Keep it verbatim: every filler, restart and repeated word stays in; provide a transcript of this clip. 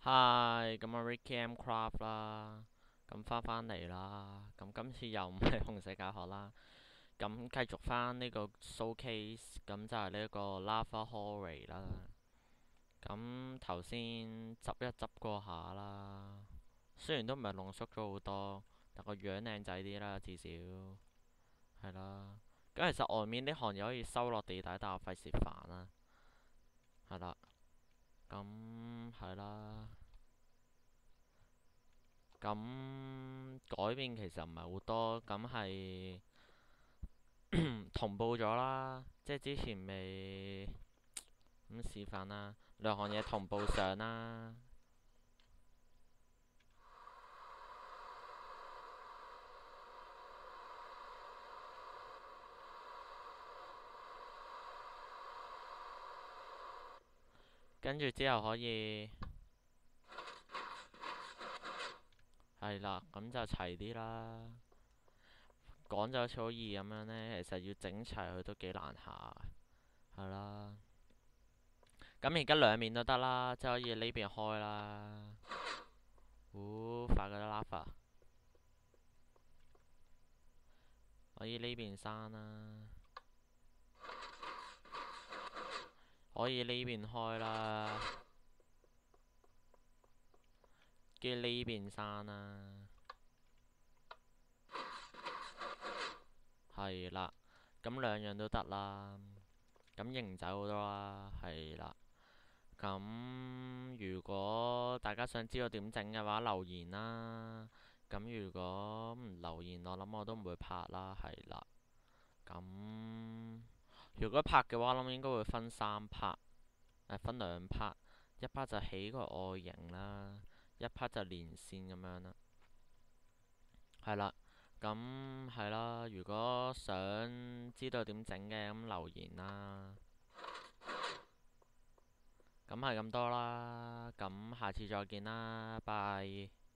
Hi，咁啊 Ricky M Craft 啦，咁翻返嚟啦，咁今次又唔係紅石教學啦，咁繼續翻呢個 showcase，咁就係呢個 Lava Hallway 啦，咁頭先執一執過下啦，雖然都唔係濃縮咗好多，但個樣靚仔啲啦，至少係啦，咁其實外面呢行嘢可以收落地底，但我費事煩啦，係啦，咁係啦。咁改變其實唔係好多，咁係同步咗啦，即係之前未咁示範啦，兩項嘢同步上啦，跟住之後可以係啦，咁就齊啲啦。講就好似好易咁樣呢，其實要整齊佢都幾難下，係啦。咁而家兩面都得啦，即係可以呢邊開啦。好快嗰啲 lava，可以呢邊閂啦，可以呢邊開啦。跟住呢邊山啦，係啦，咁兩樣都得啦，咁型仔好多啦，係啦，咁如果大家想知道點整嘅話，留言啦，咁如果唔留言，我諗我都唔會拍啦，係啦，咁如果拍嘅話，我諗應該會分三 part，誒分兩 part，一 part 就起個外形啦，一 part 就連線咁樣啦。係啦，咁係啦。如果想知道點整嘅，咁留言啦。咁係咁多啦，咁下次再見啦，拜。